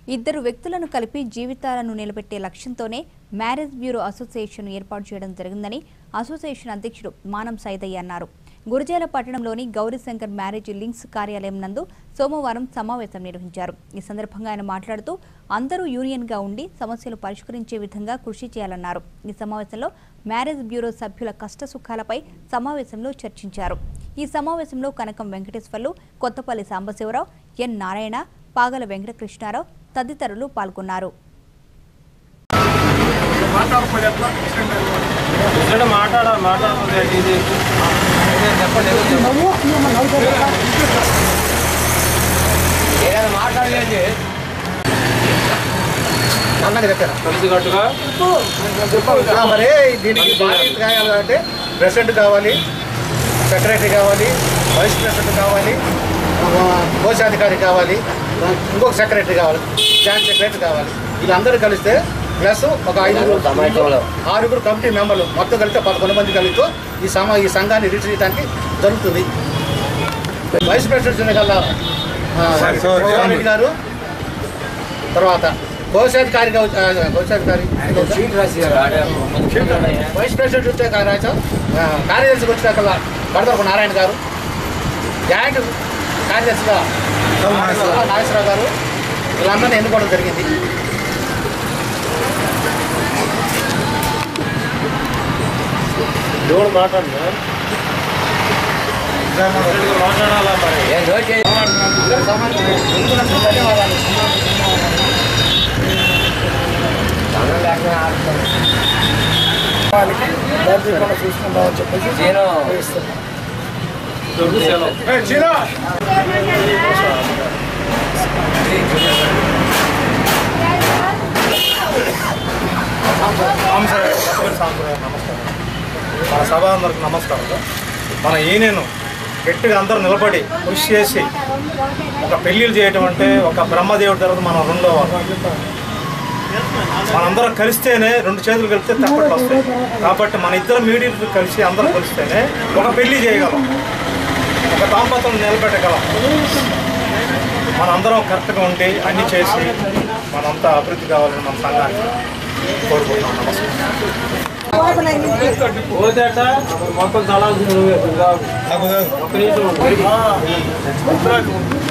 ఇద్దరు వ్యక్తులను కలిపి జీవితాలను నిలబెట్టే లక్ష్యంతోనే మ్యారేజ్ బ్యూరో అసోసియేషన్ ఏర్పాటు చేయడం జరిగిందని అసోసియేషన్ అధ్యక్షుడు మానం సైదయ్య అన్నారు. గురజాల పట్టణంలోని గౌరీశంకర్ మ్యారేజ్ లింక్స్ కార్యాలయం నందు సోమవారం సమావేశం నిర్వహించారు. ఈ సందర్భంగా ఆయన మాట్లాడుతూ అందరూ యూనియన్గా ఉండి సమస్యలు పరిష్కరించే విధంగా కృషి చేయాలన్నారు. ఈ సమావేశంలో మ్యారేజ్ బ్యూరో సభ్యుల కష్టసుఖాలపై సమావేశంలో చర్చించారు. ఈ సమావేశంలో కనకం వెంకటేశ్వర్లు, కొత్తపల్లి సాంబశివరావు, ఎన్ నారాయణ, పాగల వెంకటకృష్ణారావు తదితరులు పాల్గొన్నారు. మరి దీనికి కావాలంటే ప్రెసిడెంట్ కావాలి, సెక్రటరీ కావాలి, వైస్ ప్రెసిడెంట్ కావాలి, కోశాధికారి కావాలి, ఇంకొక సెక్రటరీ కావాలి, జాయింట్ సెక్రటరీ కావాలి. వీళ్ళందరూ కలిస్తే ప్లస్ ఒక 6 కమిటీ మెంబర్లు మొత్తం కలిస్తే 11 మంది కలిగితే ఈ సంఘాన్ని రీచ్ చేయడానికి జరుగుతుంది. వైస్ ప్రెసిడెంట్ కల్లా గారు, తర్వాత కోశాధికారి వైస్ ప్రెసిడెంట్ వచ్చే కార్యదర్శికి వచ్చేకల్లా కడదరపు నారాయణ గారు, జాయింట్ కార్యదర్శిగా నాగేశ్వరరావు గారు, వీళ్ళందరినీ ఎన్నుకోవడం జరిగింది. ఎవరు మాట్లాడాలా ధన్యవాదాలు. చూసుకుందామని చెప్పేసి మన సభ అందరికి నమస్కారం. మన ఈయనను గట్టిగా అందరూ నిలబడి కృషి చేసి ఒక పెళ్ళిళ్ళు చేయటం అంటే ఒక బ్రహ్మదేవుడి తర్వాత మనం రెండో మనందరం కలిస్తేనే 2 చేతులు కలిస్తే తప్పట్లు వస్తాయి. కాబట్టి మన ఇద్దరు మీడియా కలిసి అందరం కలిస్తేనే ఒక పెళ్ళి చేయగలం, ఒక దాంపత్యం నిలబెట్టగలం. మనందరం కరెక్ట్గా ఉండి అన్నీ చేసి మనంతా అభివృద్ధి కావాలని మన సంఘాన్ని కోరుకుంటున్నాం. నమస్కారం. మొత్తం చాలా